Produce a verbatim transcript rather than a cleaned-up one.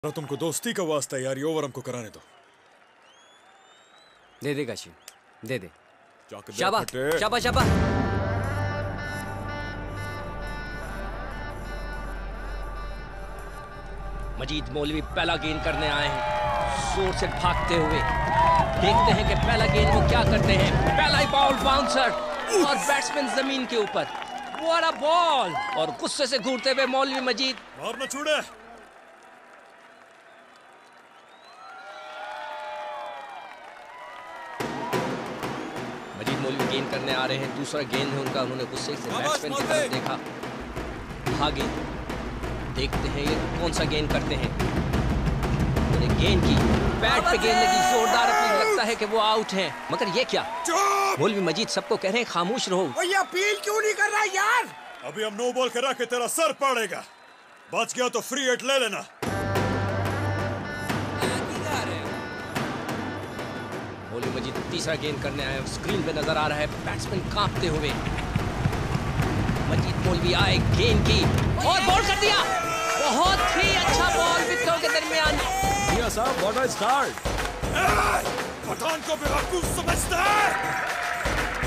तुमको दोस्ती का वास्ता यार, ये ओवर हमको कराने दो। दे दे काशी, दे दे। शाबाश शाबाश शाबाश। मजीद मौलवी पहला गेंद करने आए हैं, जोर से भागते हुए। देखते हैं कि पहला गेंद वो क्या करते हैं। पहला ही बॉल बाउंसर और बैट्समैन जमीन के ऊपर। What a ball! और गुस्से से घूरते हुए मौलवी मजीद। मारना छोड़े। मजीद मौलवी गेंद करने आ रहे हैं, दूसरा गेंद है उनका। उन्होंने गुस्से से बैट्समैन की तरफ देखा, भागे। देखते हैं ये कौन सा गेंद करते हैं। उन्होंने गेंद की, बैट पे गेंद लगी जोरदार, अपनी लगता है कि वो आउट हैं। मगर ये क्या? मौलवी मजीद सबको कह रहे हैं खामोश रहो। ये अपील क्यों नहीं कर रहा यार? अभी हम नो बॉल करा के तेरा सर पड़ेगा। बच गया तो फ्री हिट ले लेना। मौलवी मजीद तीसरा गेंद करने आए, स्क्रीन पे नजर आ रहा है बैट्समैन कांपते हुए। मजीद मौलवी आए, गेंद की और बॉल कर दिया। बहुत ही अच्छा बॉल विकेटों के दरमियान। भैया साहब, व्हाट अ स्टार्ट! पठान को बेवकूफ समझता है।